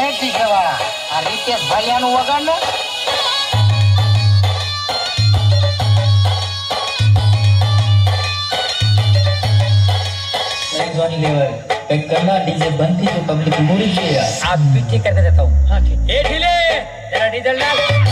હેઠી જવા આ રીતેશ ભાઈયાનું વગાડ ને जोनी लेवल एक करना डीजे बंद थी तो पब्लिक पूरी है यार आप पीछे करके देता हूँ हाँ ठीक ए ढीले तेरा डीजल डाल